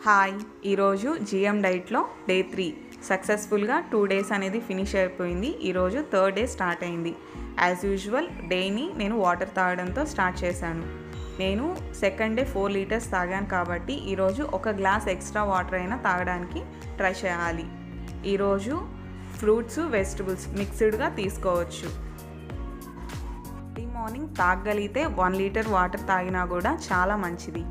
Hi, ఈరోజు GM డైట్లో day 3 సక్సెస్ఫుల్గా 2 డేస్ అనేది ఫినిష్ అయిపోయింది. ఈరోజు 3rd డే స్టార్ట్ అయింది. యాజ్ యూజువల్ డేని నేను వాటర్ తాగడంతో స్టార్ట్ చేశాను. నేను సెకండ్ డే 4 లీటర్స్ తాగాను కాబట్టి ఈరోజు ఒక గ్లాస్ ఎక్స్ట్రా వాటర్ అయినా తాగడానికి ట్రై చేయాలి. ఈరోజు ఫ్రూట్స్ వెజిటబుల్స్ మిక్స్డ్గా తీసుకోవచ్చు. ఈ మార్నింగ్ తాగగలిగితే 1 లీటర్ వాటర్ తాగినా కూడా చాలా మంచిది.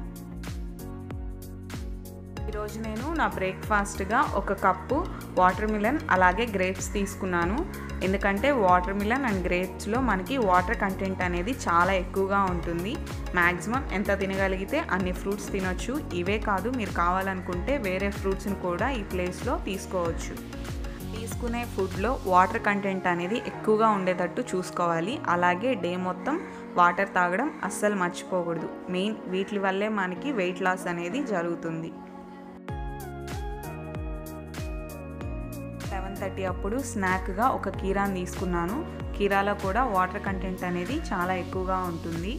ఈరోజు నేను నా బ్రేక్ఫాస్ట్గా ఒక కప్పు వాటర్ మిలన్ అలాగే గ్రేప్స్ తీసుకున్నాను. ఎందుకంటే వాటర్ మిలన్ అండ్ గ్రేప్స్లో మనకి వాటర్ కంటెంట్ అనేది చాలా ఎక్కువగా ఉంటుంది. మ్యాక్సిమం ఎంత తినగలిగితే అన్ని ఫ్రూట్స్ తినొచ్చు. ఇవే కాదు, మీరు కావాలనుకుంటే వేరే ఫ్రూట్స్ని కూడా ఈ ప్లేస్లో తీసుకోవచ్చు. తీసుకునే ఫుడ్లో వాటర్ కంటెంట్ అనేది ఎక్కువగా ఉండేటట్టు చూసుకోవాలి. అలాగే డే మొత్తం వాటర్ తాగడం అస్సలు మర్చిపోకూడదు. మెయిన్ వీటి వల్లే మనకి వెయిట్ లాస్ అనేది జరుగుతుంది. 7:30 అప్పుడు స్నాక్గా ఒక కీరాని తీసుకున్నాను. కీరాలో కూడా వాటర్ కంటెంట్ అనేది చాలా ఎక్కువగా ఉంటుంది.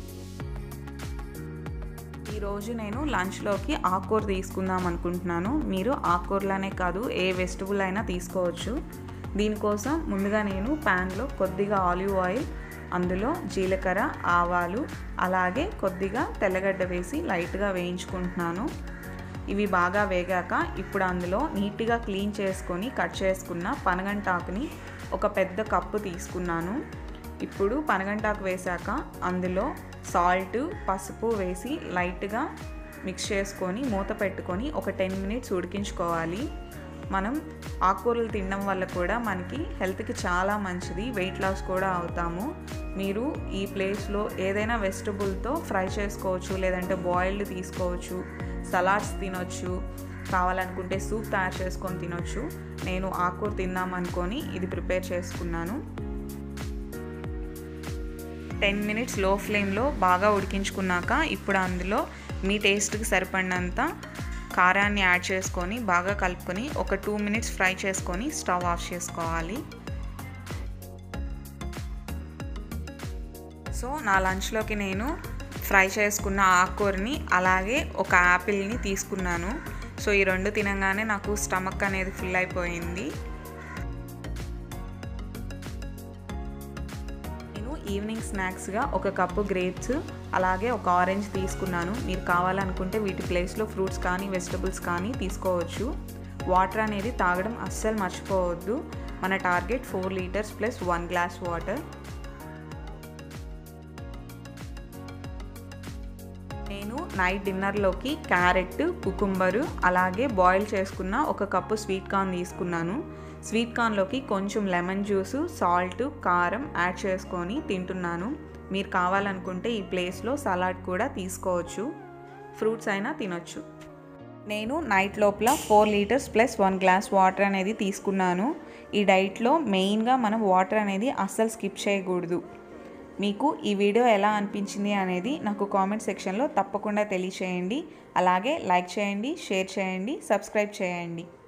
ఈరోజు నేను లంచ్లోకి ఆకుకూర తీసుకుందాం అనుకుంటున్నాను. మీరు ఆకుకూరలనే కాదు ఏ వెజిటబుల్ అయినా తీసుకోవచ్చు. దీనికోసం ముందుగా నేను ప్యాన్లో కొద్దిగా ఆలివ్ ఆయిల్, అందులో జీలకర్ర, ఆవాలు అలాగే కొద్దిగా తెల్లగడ్డ వేసి లైట్గా వేయించుకుంటున్నాను. ఇవి బాగా వేగాక ఇప్పుడు అందులో నీట్గా క్లీన్ చేసుకొని కట్ చేసుకున్న పనగంటాకుని ఒక పెద్ద కప్పు తీసుకున్నాను. ఇప్పుడు పనగంటాకు వేశాక అందులో సాల్ట్, పసుపు వేసి లైట్గా మిక్స్ చేసుకొని మూత పెట్టుకొని ఒక 10 మినిట్స్ ఉడికించుకోవాలి. మనం ఆకుకూరలు తినడం వల్ల కూడా మనకి హెల్త్కి చాలా మంచిది. వెయిట్ లాస్ కూడా అవుతాము. మీరు ఈ ప్లేస్లో ఏదైనా వెజిటబుల్తో ఫ్రై చేసుకోవచ్చు, లేదంటే బాయిల్డ్ తీసుకోవచ్చు, సలాడ్స్ తినొచ్చు, కావాలనుకుంటే సూప్ తయారు చేసుకొని తినొచ్చు. నేను ఆకుకూర తిందామనుకొని ఇది ప్రిపేర్ చేసుకున్నాను. 10 మినిట్స్ లో ఫ్లేమ్లో బాగా ఉడికించుకున్నాక ఇప్పుడు అందులో మీ టేస్ట్కి సరిపడినంత కారాన్ని యాడ్ చేసుకొని బాగా కలుపుకొని ఒక 2 మినిట్స్ ఫ్రై చేసుకొని స్టవ్ ఆఫ్ చేసుకోవాలి. సో నా లంచ్లోకి నేను ఫ్రై చేసుకున్న ఆకుకూరని అలాగే ఒక యాపిల్ని తీసుకున్నాను. సో ఈ రెండు తినగానే నాకు స్టమక్ అనేది ఫుల్ అయిపోయింది. నేను ఈవినింగ్ స్నాక్స్గా ఒక కప్పు గ్రేప్స్ అలాగే ఒక ఆరెంజ్ తీసుకున్నాను. మీరు కావాలనుకుంటే వీటి ప్లేస్లో ఫ్రూట్స్ కానీ వెజిటబుల్స్ కానీ తీసుకోవచ్చు. వాటర్ అనేది తాగడం అస్సలు మర్చిపోవద్దు. మన target 4 litres plus 1 glass water. నేను నైట్ డిన్నర్లోకి క్యారెట్, కుకుంబరు అలాగే బాయిల్ చేసుకున్న ఒక కప్పు స్వీట్ కార్న్ తీసుకున్నాను. స్వీట్ కార్న్లోకి కొంచెం లెమన్ జ్యూసు, సాల్ట్, కారం యాడ్ చేసుకొని తింటున్నాను. మీరు కావాలనుకుంటే ఈ ప్లేస్లో సలాడ్ కూడా తీసుకోవచ్చు, ఫ్రూట్స్ అయినా తినొచ్చు. నేను నైట్ లోపల 4 లీటర్స్ ప్లస్ 1 గ్లాస్ వాటర్ అనేది తీసుకున్నాను. ఈ డైట్లో మెయిన్గా మనం వాటర్ అనేది అస్సలు స్కిప్ చేయకూడదు. మీకు ఈ వీడియో ఎలా అనిపించింది అనేది నాకు కామెంట్ సెక్షన్లో తప్పకుండా తెలియచేయండి. అలాగే లైక్ చేయండి, షేర్ చేయండి, సబ్స్క్రైబ్ చేయండి.